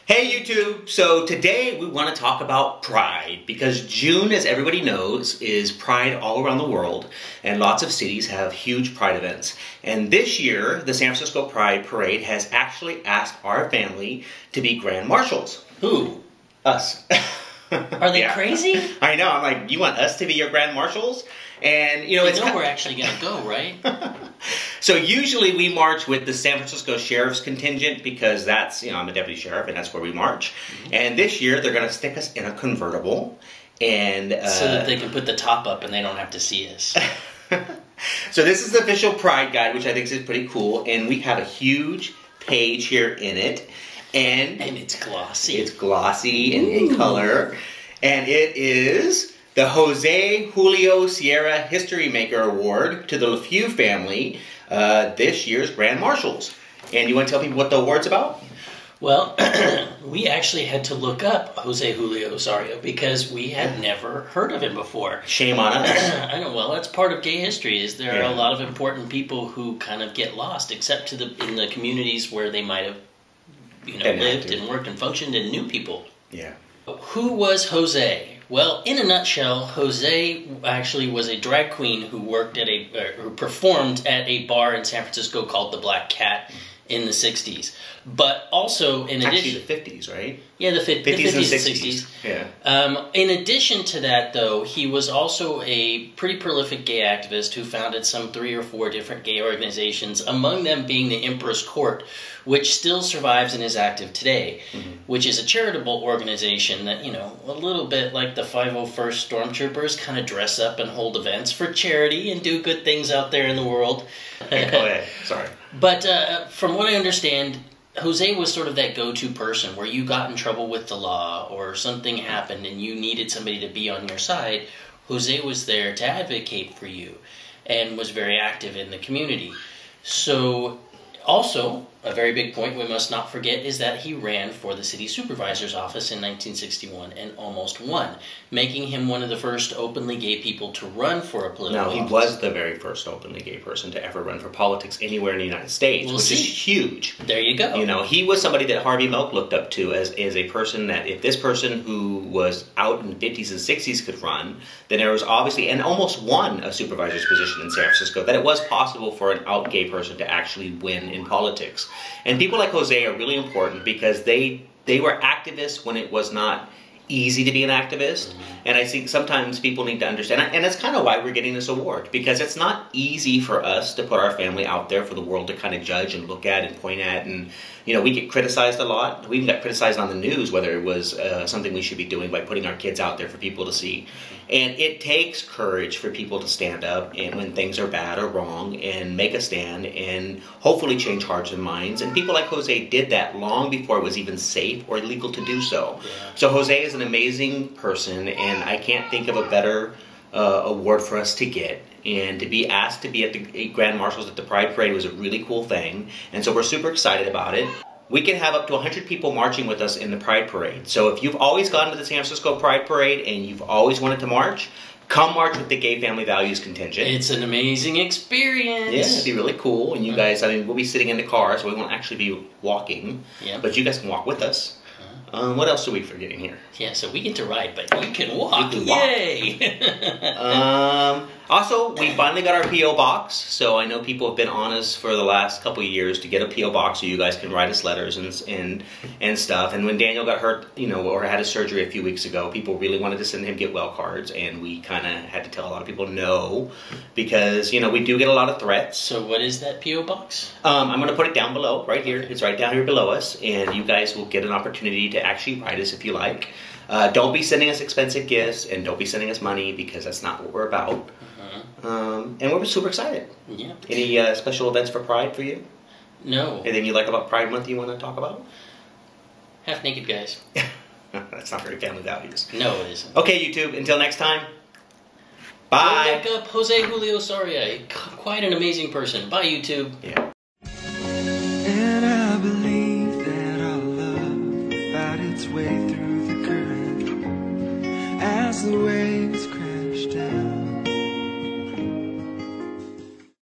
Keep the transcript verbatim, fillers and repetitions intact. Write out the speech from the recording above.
Hey YouTube! So today we want to talk about Pride because June, as everybody knows, is Pride all around the world and lots of cities have huge Pride events. And this year, the San Francisco Pride Parade has actually asked our family to be Grand Marshals. Who? Us. Are they Yeah. crazy? I know, I'm like, you want us to be your Grand Marshals? And you know, You it's know kind- we're actually gonna go, right? So usually we march with the San Francisco Sheriff's contingent because that's, you know, I'm a deputy sheriff and that's where we march. Mm-hmm. And this year they're going to stick us in a convertible and uh, So that they can put the top up and they don't have to see us. So this is the official Pride Guide, which I think is pretty cool, and we have a huge page here in it, and And it's glossy. it's glossy and in color, and it is the Jose Julio Sierra History Maker Award to the LeFew family, uh, this year's Grand Marshals. And you want to tell people what the award's about? Well, we actually had to look up Jose Julio Osorio because we had never heard of him before. Shame on us. I know. Well, that's part of gay history. Is there Yeah. are a lot of important people who kind of get lost, except to the in the communities where they might have, you know, Been lived active. and worked and functioned, and knew people. Yeah. Who was Jose? Well, in a nutshell, Jose actually was a drag queen who worked at a, uh, who performed at a bar in San Francisco called the Black Cat in the sixties. But also, in Actually addition, the fifties, right? yeah, the, fi- the fifties and fifties and sixties. sixties. Yeah. Um, in addition to that, though, he was also a pretty prolific gay activist who founded some three or four different gay organizations, among them being the Emperor's Court, which still survives and is active today, mm-hmm. which is a charitable organization that, you know, a little bit like the five oh first Stormtroopers, kind of dress up and hold events for charity and do good things out there in the world. Go ahead. Sorry. But uh, from what I understand, Jose was sort of that go-to person where you got in trouble with the law or something happened and you needed somebody to be on your side. Jose was there to advocate for you and was very active in the community. So also, a very big point we must not forget is that he ran for the city supervisor's office in nineteen sixty-one and almost won, making him one of the first openly gay people to run for a political No, he office. was the very first openly gay person to ever run for politics anywhere in the United States, We'll which see. is huge. There you go. You know, he was somebody that Harvey Milk looked up to as, as a person that if this person who was out in the fifties and sixties could run, then there was obviously, and almost won a supervisor's position in San Francisco, that it was possible for an out gay person to actually win in politics. And people like Jose are really important because they they were activists when it was not easy to be an activist. Mm-hmm. And I think sometimes people need to understand, and that's kind of why we're getting this award, because it's not easy for us to put our family out there for the world to kind of judge and look at and point at. And, you know, we get criticized a lot. We even got criticized on the news, whether it was uh, something we should be doing by putting our kids out there for people to see. And it takes courage for people to stand up and when things are bad or wrong and make a stand and hopefully change hearts and minds. And people like Jose did that long before it was even safe or legal to do so. Yeah. So Jose is an amazing person, and I can't think of a better uh, award for us to get. And to be asked to be at the Grand Marshals at the Pride Parade was a really cool thing. And so we're super excited about it. We can have up to one hundred people marching with us in the Pride Parade. So if you've always gone to the San Francisco Pride Parade and you've always wanted to march, come march with the Gay Family Values contingent. It's an amazing experience. Yeah, it'd be really cool. And you guys, I mean, we'll be sitting in the car, so we won't actually be walking. Yep. But you guys can walk with us. Um, what else are we forgetting here? Yeah, so we get to ride, but you can walk. You can walk. Yay! um, also, we finally got our P O box, so I know people have been on us for the last couple of years to get a P O box so you guys can write us letters and and and stuff. And when Daniel got hurt, you know, or had his surgery a few weeks ago, people really wanted to send him get well cards, and we kind of had to tell a lot of people no, because, you know, we do get a lot of threats. So what is that P O box? Um, I'm going to put it down below, right here. It's right down here below us, and you guys will get an opportunity to actually write us if you like. Uh, don't be sending us expensive gifts, and don't be sending us money, because that's not what we're about. Uh-huh. Um, and we're super excited. Yeah. Any uh, special events for Pride for you? No. Anything you like about Pride Month you want to talk about? Half naked guys. That's not very family values. No, it isn't. Okay, YouTube, until next time. Bye. Go look up Jose Julio Soria. Quite an amazing person. Bye, YouTube. Yeah. And I believe that our love found its way through the current as the waves